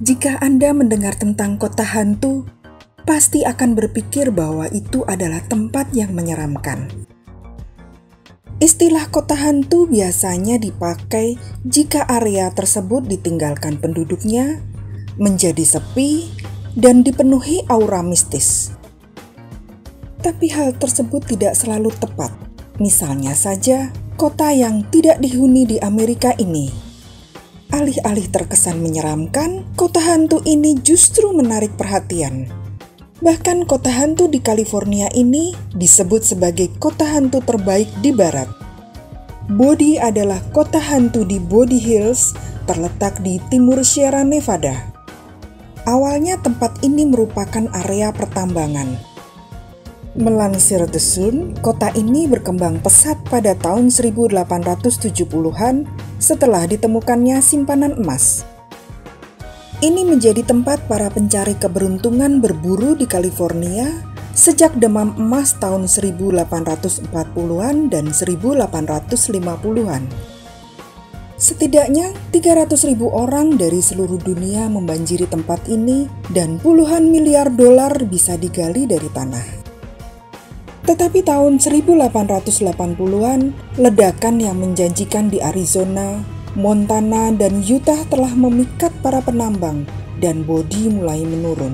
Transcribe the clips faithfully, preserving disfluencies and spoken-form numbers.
Jika Anda mendengar tentang kota hantu, pasti akan berpikir bahwa itu adalah tempat yang menyeramkan. Istilah kota hantu biasanya dipakai jika area tersebut ditinggalkan penduduknya, menjadi sepi, dan dipenuhi aura mistis. Tapi hal tersebut tidak selalu tepat. Misalnya saja, kota yang tidak dihuni di Amerika ini. Alih-alih terkesan menyeramkan, kota hantu ini justru menarik perhatian. Bahkan kota hantu di California ini disebut sebagai kota hantu terbaik di barat. Bodie adalah kota hantu di Bodie Hills, terletak di timur Sierra Nevada. Awalnya tempat ini merupakan area pertambangan. Melansir The Sun, kota ini berkembang pesat pada tahun seribu delapan ratus tujuh puluhan setelah ditemukannya simpanan emas. Ini menjadi tempat para pencari keberuntungan berburu di California sejak demam emas tahun seribu delapan ratus empat puluhan dan seribu delapan ratus lima puluhan. Setidaknya tiga ratus ribu orang dari seluruh dunia membanjiri tempat ini dan puluhan miliar dolar bisa digali dari tanah. Tetapi tahun seribu delapan ratus delapan puluhan, ledakan yang menjanjikan di Arizona, Montana, dan Utah telah memikat para penambang dan Bodie mulai menurun.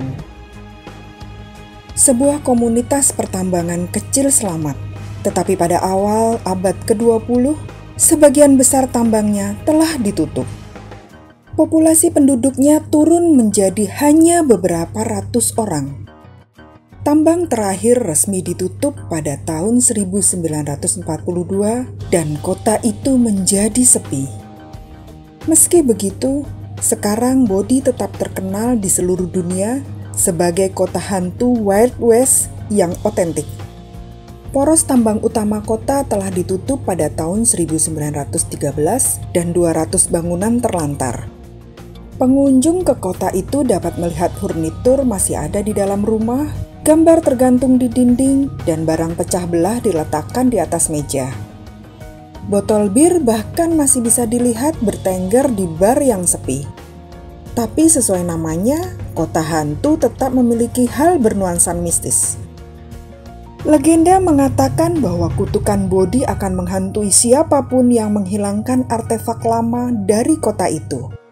Sebuah komunitas pertambangan kecil selamat, tetapi pada awal abad kedua puluh, sebagian besar tambangnya telah ditutup. Populasi penduduknya turun menjadi hanya beberapa ratus orang. Tambang terakhir resmi ditutup pada tahun seribu sembilan ratus empat puluh dua dan kota itu menjadi sepi. Meski begitu, sekarang Bodie tetap terkenal di seluruh dunia sebagai kota hantu Wild West yang otentik. Poros tambang utama kota telah ditutup pada tahun seribu sembilan ratus tiga belas dan dua ratus bangunan terlantar. Pengunjung ke kota itu dapat melihat furnitur masih ada di dalam rumah, gambar tergantung di dinding, dan barang pecah belah diletakkan di atas meja. Botol bir bahkan masih bisa dilihat bertengger di bar yang sepi. Tapi sesuai namanya, kota hantu tetap memiliki hal bernuansa mistis. Legenda mengatakan bahwa kutukan Bodie akan menghantui siapapun yang menghilangkan artefak lama dari kota itu.